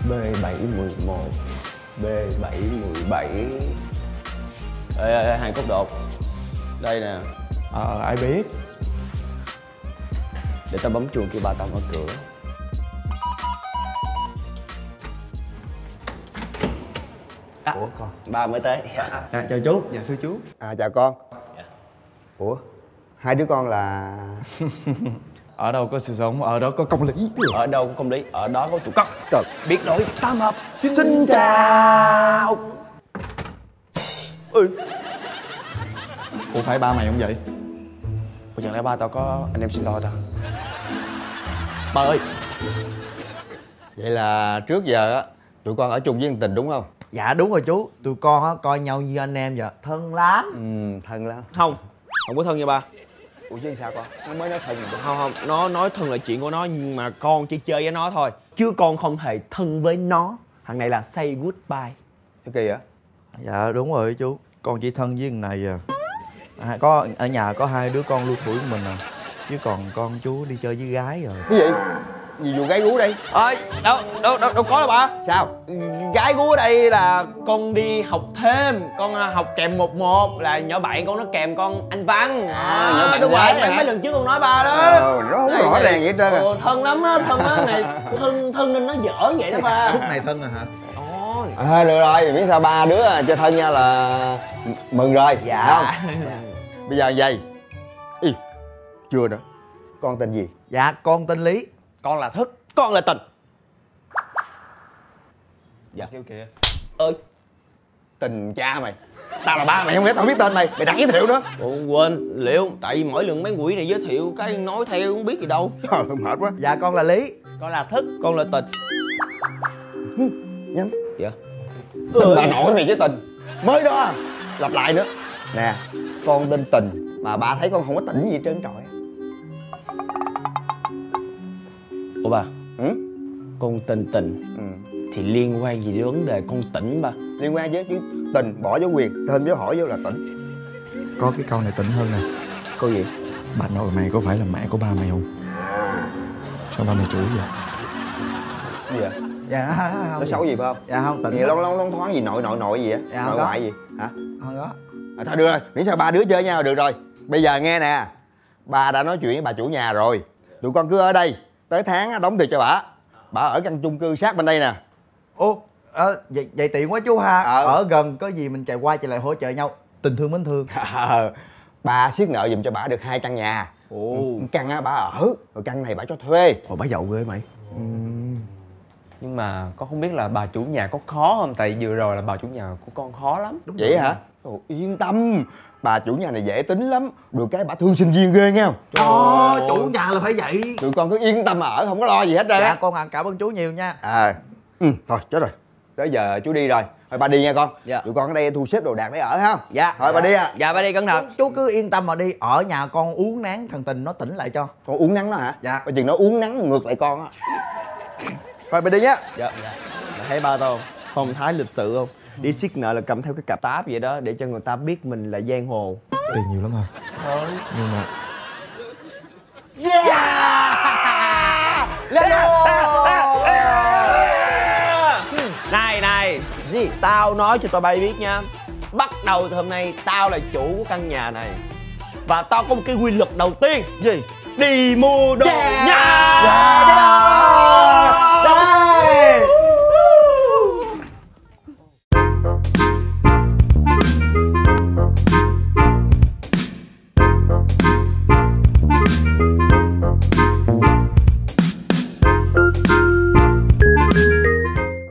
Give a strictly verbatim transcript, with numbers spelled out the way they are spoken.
B bảy mười một, B bảy mười bảy. Ê, ê, ê, hàng cốt đột. Đây nè. Ờ, ai biết. Để tao bấm chuông kêu ba tao mở cửa. À, Ủa con? ba mới tới. À, chào chú. Dạ thưa chú. À chào con. Dạ. Ủa, hai đứa con là... Ở đâu có sự sống, ở đó có công lý. Ở đâu có công lý, ở đó có tụi cóc. Trời, Biệt đội tam hợp. xin, xin chào. Ừ. Ủa phải ba mày không vậy? Ủa chẳng lẽ ba tao có anh em sinh đôi tao? Ba ơi. Vậy là trước giờ á tụi con ở chung với anh Tình đúng không? Dạ đúng rồi chú. Tụi con á coi nhau như anh em vậy. Thân lắm. Ừ, thân lắm. Không, không có thân nha ba. Ủa chứ sao con? Nó mới nói thân rồi. Không không, nó nói thân là chuyện của nó, nhưng mà con chỉ chơi với nó thôi, chứ con không hề thân với nó. Thằng này là say goodbye. Cái kỳ hả? Dạ đúng rồi chú. Con chỉ thân với thằng này à. À, có ở nhà có hai đứa con lưu tuổi của mình à. Chứ còn con chú đi chơi với gái rồi. Cái gì? Gì vụ gái gú đây? Ơi, đâu, đâu, đâu, đâu có đâu ba. Sao? Gái gú ở đây là con đi học thêm, con học kèm một một, là nhỏ bạn con nó kèm con anh Văn. À, nhỏ bạn đúng gái rồi, hả? mấy lần trước con nói ba đó. Ờ, nó không Đây, rõ đây. ràng vậy hết trơn à. Ồ, thân lắm á, thân á này, thân thân nên nó giỡn vậy đó ba. Khúc này thân à hả? Ôi. À, được rồi, biết sao ba đứa chơi thân nha là mừng rồi. Dạ. Không? Bây giờ vậy. Ý, chưa nữa. Con tên gì? Dạ con tên Lý. Con là Thức, con là Tình. Dạ. Kêu kìa. Ơi. Tình cha mày. Tao là ba mày, không lẽ tao biết tên mày. Mày đặt giới thiệu nữa. Ủa, quên, liệu tại vì mỗi lần mấy quỷ này giới thiệu cái nói theo không biết gì đâu. Trời ơi, mệt quá. Dạ con là Lý. Con là Thức, con là Tình. Nhanh. Dạ. Tình bà nội mày với Tình. Mới đó à. Lặp lại nữa. Nè, con tên Tình mà ba thấy con không có tỉnh gì hết trơn trọi. Ủa bà, Ừ? con tên Tình Ừ. thì liên quan gì đến vấn đề con tỉnh ba? Liên quan chứ, chứ Tình bỏ dấu quyền, thêm dấu hỏi vô là tỉnh. Có cái câu này tỉnh hơn nè. Câu gì? Bà nội mày có phải là mẹ của ba mày không? Sao ba mày chửi vậy? Gì vậy? Dạ không. Nó xấu gì phải không? Dạ không tỉnh. Gì lon lon lon thoáng gì nội nội nội gì á? Dạ, Nội không có. ngoại gì? Hả? Không có. À, thôi được rồi, miễn sao ba đứa chơi nhau được rồi. Bây giờ nghe nè, ba đã nói chuyện với bà chủ nhà rồi. Tụi con cứ ở đây, tới tháng á, đóng tiền cho bà. Bà ở căn chung cư sát bên đây nè. Ô, ờ, vậy, vậy tiện quá chú ha. Ờ. Ở gần có gì mình chạy qua chạy lại hỗ trợ nhau. Tình thương mến thương. Ờ, ba siết nợ giùm cho bà được hai căn nhà. Ồ. Căn á bà ở, rồi căn này bà cho thuê. Ủa bà giàu ghê mày. Nhưng mà con không biết là bà chủ nhà có khó không? Tại vừa rồi là bà chủ nhà của con khó lắm. Đúng Vậy rồi. hả? Ồ, yên tâm, bà chủ nhà này dễ tính lắm. Được cái bà thương sinh viên ghê nghe không? Ồ, chủ nhà là phải vậy. Tụi con cứ yên tâm mà ở, không có lo gì hết trơn Dạ á. con à, cảm ơn chú nhiều nha. À, ừ, thôi chết rồi. Tới giờ chú đi rồi. Thôi ba đi nha con. Dạ. Tụi con ở đây thu xếp đồ đạc để ở ha. Dạ. Thôi ba đi à. Dạ ba đi cẩn thận. Chú cứ yên tâm mà đi. Ở nhà con uống nán thằng Tình nó tỉnh lại cho. Con uống nắng đó hả? Dạ. Coi chừng nó uống nắng ngược lại con á. Thôi ba đi nhá. Dạ. Dạ. Mày thấy ba tao không? Phong thái lịch sự không? Đi siết nợ là cầm theo cái cặp táp vậy đó, để cho người ta biết mình là giang hồ. Tiền nhiều lắm hả? Nhưng mà Này này, gì? Tao nói cho tụi bay biết nha. Bắt đầu từ hôm nay tao là chủ của căn nhà này. Và tao có một cái quy luật đầu tiên. gì? Đi mua đồ